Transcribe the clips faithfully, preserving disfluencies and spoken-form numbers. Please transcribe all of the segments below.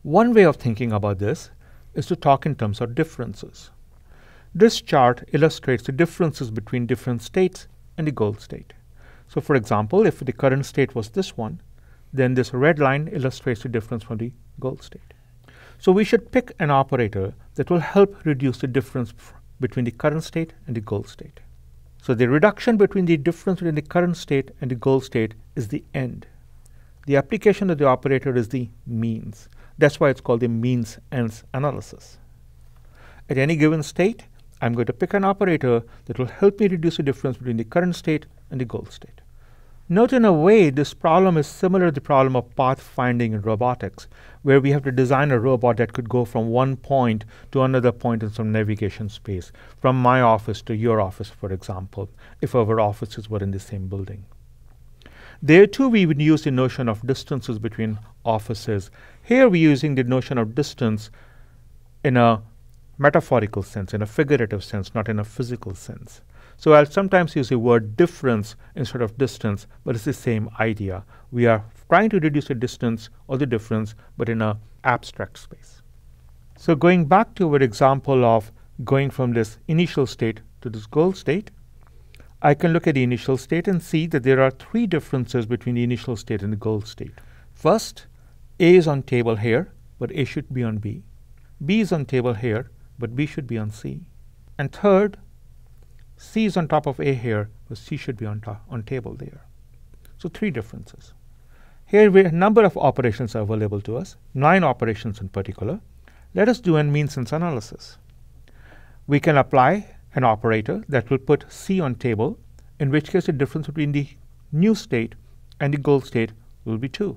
One way of thinking about this is to talk in terms of differences. This chart illustrates the differences between different states and the goal state. So for example, if the current state was this one, then this red line illustrates the difference from the goal state. So we should pick an operator that will help reduce the difference between the current state and the goal state. So the reduction between the difference between the current state and the goal state is the end. The application of the operator is the means. That's why it's called the means-ends analysis. At any given state, I'm going to pick an operator that will help me reduce the difference between the current state and the goal state. Note, in a way, this problem is similar to the problem of path finding in robotics, where we have to design a robot that could go from one point to another point in some navigation space, from my office to your office, for example, if our offices were in the same building. There too we would use the notion of distances between offices. Here we're using the notion of distance in a metaphorical sense, in a figurative sense, not in a physical sense. So I'll sometimes use the word difference instead of distance, but it's the same idea. We are trying to reduce the distance or the difference, but in an abstract space. So going back to our example of going from this initial state to this goal state, I can look at the initial state and see that there are three differences between the initial state and the goal state. First, A is on table here, but A should be on B. B is on table here, but B should be on C. And third, C is on top of A here, but C should be on top on table there. So three differences. Here we, a number of operations are available to us, nine operations in particular. Let us do a means-ends analysis. We can apply an operator that will put C on table, in which case the difference between the new state and the goal state will be two.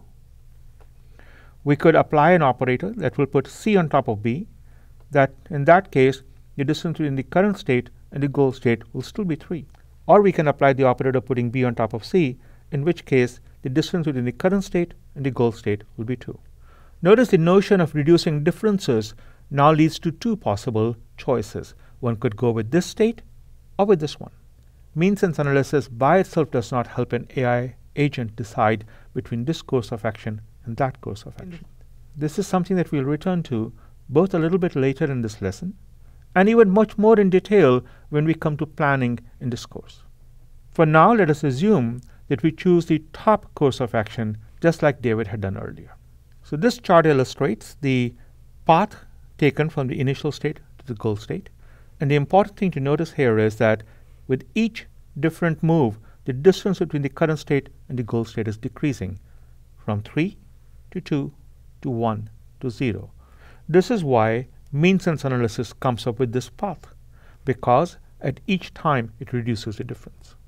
We could apply an operator that will put C on top of B, that in that case the distance between the current state and the goal state will still be three. Or we can apply the operator putting B on top of C, in which case the distance between the current state and the goal state will be two. Notice the notion of reducing differences now leads to two possible choices. One could go with this state or with this one. Means-ends analysis by itself does not help an A I agent decide between this course of action and that course of action. This is something that we'll return to both a little bit later in this lesson, and even much more in detail when we come to planning in this course. For now, let us assume that we choose the top course of action, just like David had done earlier. So this chart illustrates the path taken from the initial state to the goal state. And the important thing to notice here is that with each different move, the distance between the current state and the goal state is decreasing from three to two to one to zero. This is why means-ends analysis comes up with this path, because at each time it reduces the difference.